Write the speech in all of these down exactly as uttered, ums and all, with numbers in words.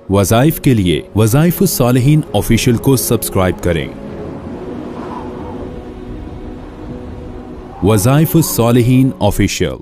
वज़ाइफ के लिए वज़ाइफ सालिहीन ऑफिशियल को सब्सक्राइब करें। वज़ाइफ सालिहीन ऑफिशियल।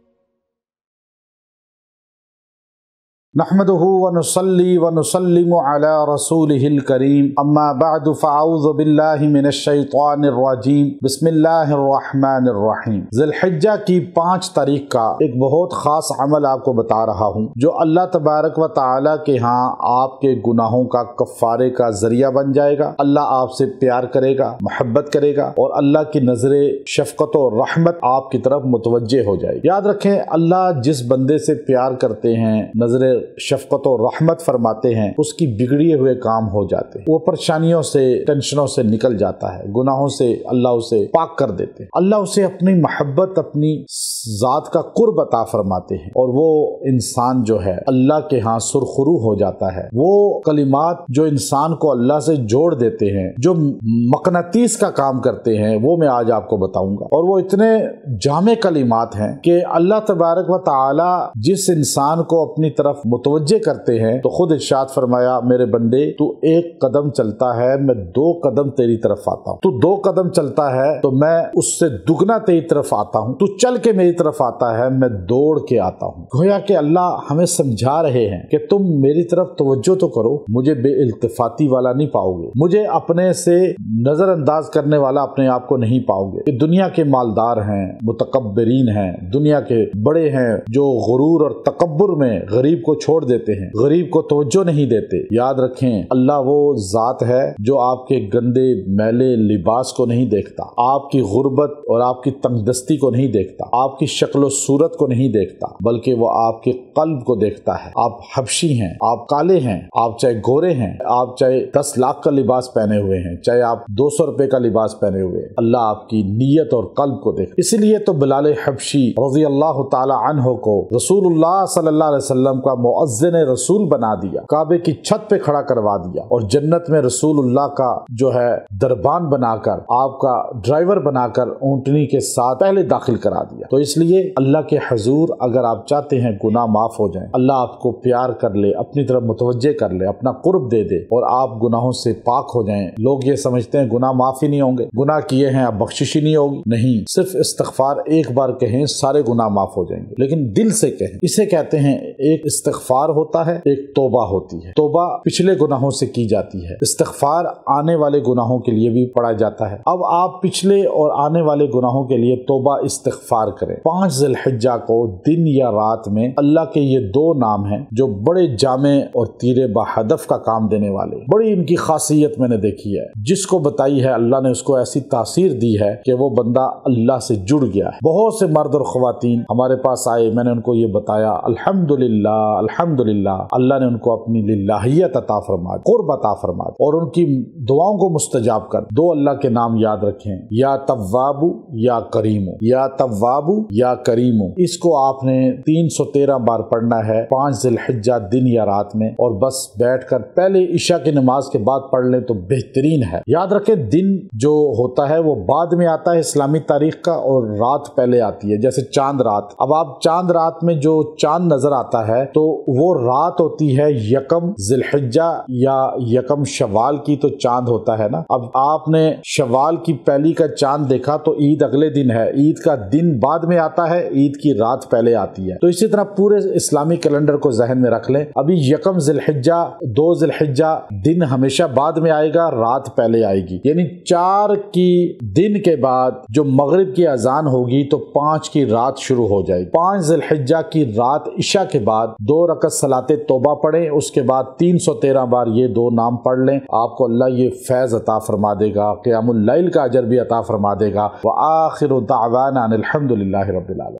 नहमदुहु व नुसल्ली व नुसल्लिमु अला रसूलिहिल करीम, अम्मा बअदु फ़अऊज़ु बिल्लाहि मिनश शैतानिर रजीम, बिस्मिल्लाहिर रहमानिर रहीम। ज़िलहिज्जा की पाँच तारीख का एक बहुत ख़ास अमल आपको बता रहा हूँ जो अल्लाह तबारक व तआला के यहाँ आपके गुनाहों का कफ़ारे का ज़रिया बन जाएगा। अल्लाह आपसे प्यार करेगा, मोहब्बत करेगा और अल्लाह की नज़रे शफ़क़त और रहमत आपकी तरफ मुतवज्जे हो जाएगी। याद रखें, अल्लाह जिस बंदे से प्यार करते हैं, नज़रे शफ़क़त और रहमत फरमाते हैं, उसकी बिगड़े हुए काम हो जाते हैं। वो परेशानियों से, टेंशनों से निकल जाता है, गुनाहों से अल्लाह उसे पाक कर देते हैं। अल्लाह उसे अपनी मोहब्बत, अपनी ज़ात का कुर्ब अता फरमाते हैं और वो इंसान जो है अल्लाह के यहाँ सुरखरू हो जाता है। वो कलिमात जो इंसान को अल्लाह से जोड़ देते हैं, जो मकनतीस का काम करते हैं, वो मैं आज आपको बताऊंगा। और वो इतने जामे कलिमात हैं कि अल्लाह तबारक व तआला जिस इंसान को अपनी तरफ मुतवज्जे करते हैं तो खुद इरशाद फरमाया, मेरे बंदे तू एक कदम चलता है, मैं दो कदम तेरी तरफ आता हूँ। तू दो कदम चलता है तो मैं उससे दुगना तेरी तरफ आता हूँ। तू चल के मेरी तरफ आता है, मैं दौड़ के आता हूँ। गोया कि अल्लाह हमें समझा रहे हैं कि तुम मेरी तरफ तवज्जो तो करो, मुझे बेइल्तिफाती वाला नहीं पाओगे, मुझे अपने से नजरअंदाज करने वाला अपने आप को नहीं पाओगे। ये दुनिया के मालदार हैं, मुतकब्बिरीन हैं, दुनिया के बड़े हैं जो गुरूर और तकब्बुर में गरीब को छोड़ देते हैं, गरीब को तवज्जो नहीं देते। याद रखें, अल्लाह वो जात है जो आपके गंदे मैले लिबास को नहीं देखता, आपकी गुर्बत और आपकी तंगदस्ती को नहीं देखता, आपकी शक्ल सूरत को नहीं देखता, बल्कि वो आपके कल्ब को देखता है। आप हबशी हैं, आप काले हैं, आप चाहे गोरे हैं, आप चाहे दस लाख का लिबास पहने हुए हैं, चाहे आप दो सौ रुपए का लिबास पहने हुए हैं, अल्लाह आपकी नीयत और कल्ब को देखता। इसीलिए तो बिलाल हबशी रज़ी अल्लाह तआला अन्हु को रसूलुल्लाह सल्लल्लाहु अलैहि वसल्लम का मुअज्जिन रसूल बना दिया, काबे की छत पे खड़ा करवा दिया और जन्नत में रसूलुल्लाह का जो है दरबान बनाकर, आपका ड्राइवर बनाकर ऊंटनी के साथ पहले दाखिल करा दिया। तो इसलिए अल्लाह के हुजूर अगर आप चाहते हैं गुनाह माफ हो जाएं, अल्लाह आपको प्यार कर ले, अपनी तरफ मुतवज्जे कर ले, अपना कुर्ब दे दे और आप गुनाहों से पाक हो जाएं। लोग ये समझते हैं गुनाह माफ ही नहीं होंगे, गुनाह किए हैं अब बख्शिश ही नहीं होगी। नहीं, सिर्फ इस्तिग़फ़ार एक बार कहें सारे गुनाह माफ हो जाएंगे, लेकिन दिल से कहें। इसे कहते हैं, एक इस्तिग़फ़ार होता है, एक तौबा होती है। तौबा पिछले गुनाहों से की जाती है, इस्तिग़फ़ार आने वाले गुनाहों के लिए भी पढ़ा जाता है। अब आप पिछले और आने वाले गुनाहों के लिए तौबा इस्तिग़फ़ार करें। पाँच ज़िलहिज्जा को दिन या रात में अल्लाह के ये दो नाम हैं जो बड़े जामे और तीरे बहदफ का काम देने वाले, बड़ी इनकी खासियत मैंने देखी है। जिसको बताई है अल्लाह ने उसको ऐसी तासीर दी है कि वो बंदा अल्लाह से जुड़ गया है। बहुत से मर्द और ख़वातीन हमारे पास आए, मैंने उनको ये बताया, अल्हम्दुलिल्लाह अल्हम्दुलिल्लाह, अल्लाह ने उनको अपनी लिल्लाहियत अता फरमा, कुर्ब अता फरमा और उनकी दुआओं को मुस्तजाब कर। दो अल्लाह के नाम याद रखें, या तव्वाबु या करीमु, या तव्वाबु या करीमु। इसको आपने तीन सौ तेरह बार पढ़ना है पाँच ज़िलहिज्जा दिन या रात में, और बस बैठकर पहले इशा की नमाज के बाद पढ़ लें तो बेहतरीन है। याद रखें, दिन जो होता है वो बाद में आता है इस्लामी तारीख का, और रात पहले आती है, जैसे चांद रात। अब आप चांद रात में जो चांद नजर आता है तो वो रात होती है यकम ज़िलहिज्जा या यकम शवाल की, तो चांद होता है ना। अब आपने शवाल की पहली का चांद देखा तो ईद अगले दिन है, ईद का दिन बाद में आता है, ईद की रात पहले आती है। तो इसी तरह पूरे इस्लामी कैलेंडर को ज़हन में रख लें। अभी यकम ज़िलहिज्जा, दो ज़िलहिज्जा दिन हमेशा बाद में आएगा, रात पहले आएगी। यानी चार की दिन के बाद जो मगरिब की अजान होगी तो पांच की रात शुरू हो जाएगी। पांच ज़िलहिज्जा की रात इशा के बाद दो रकत सलाते तौबा पढ़ें, उसके बाद तीन सौ तेरह बार ये दो नाम पढ़ लें, आपको अल्लाह ये फैज़ अता फरमा देगा, क़ियामुल लैल का अजर भी अता फरमा देगा। व आखिरु दावाना अनिल हम्दुलिल्लाहि रब्बिल आलमीन।